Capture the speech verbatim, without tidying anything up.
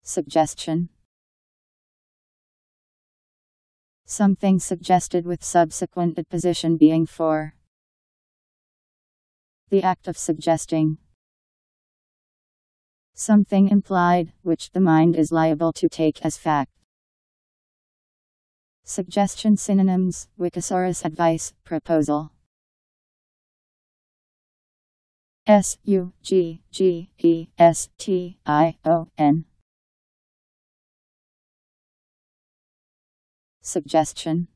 Suggestion. Something suggested with subsequent adposition being for. The act of suggesting. Something implied, which the mind is liable to take as fact. Suggestion synonyms: Wikisaurus advice, proposal. S U G G E S T I O N. Suggestion.